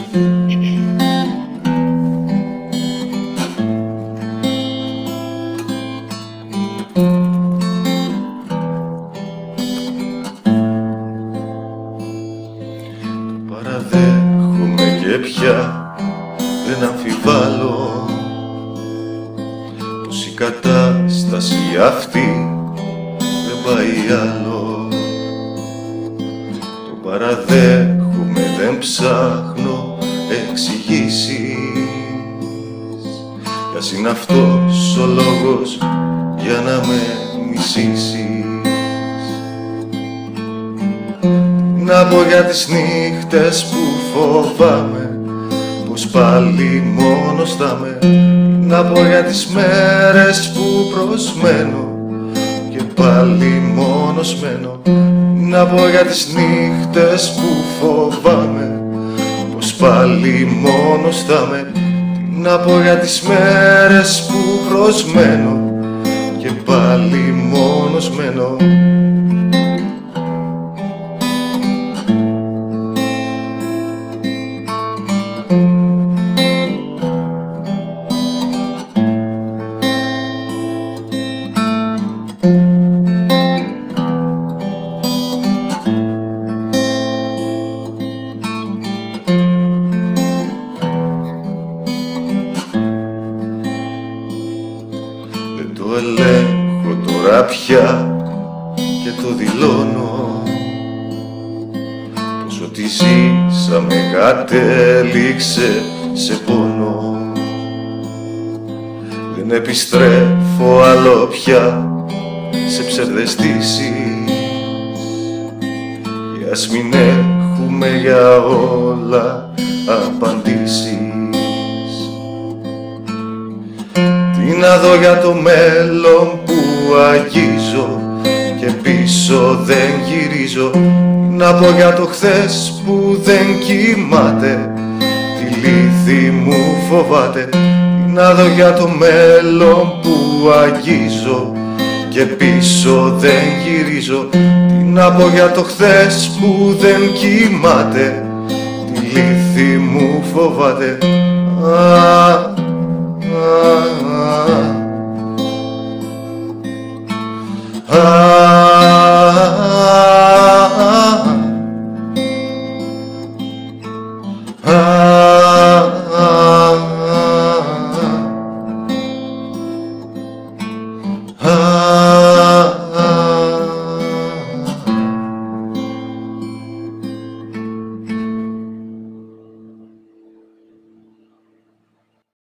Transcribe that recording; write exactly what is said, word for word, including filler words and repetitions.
Παραδέχομαι και πια δεν αμφιβάλλω πως η κατάσταση αυτή δεν πάει άλλο. Το παραδέχομαι, δεν ψάχνω εξηγήσεις, κι ας είναι αυτός ο λόγος για να με μισήσεις. Να πω για τις νύχτες που φοβάμαι πως πάλι μόνος θα με. Να πω για τις μέρες που προσμένω και πάλι μόνος μένω. Να πω για τις νύχτες που φοβάμαι πως πάλι μόνος θα με. Να πω για τις μέρες που προσμένω και πάλι μόνος μένω. Δεν το ελέγχω τώρα πια και το δηλώνω πως ό,τι ζήσαμε κατέληξε σε πόνο. Δεν επιστρέφω άλλο πια σε ψευδαισθήσεις, και ας μην έχουμε για όλα απαντήσεις. Τι να δω για το μέλλον που αγγίζω και πίσω δεν γυρίζω. Να πω για το χθες που δεν κοιμάται, τη λύθη μου φοβάται. Να δω για το μέλλον που αγγίζω και πίσω δεν γυρίζω. Τι να πω για το χθες που δεν κοιμάται, τη λύθη μου φοβάται. Α, α, α, α, α.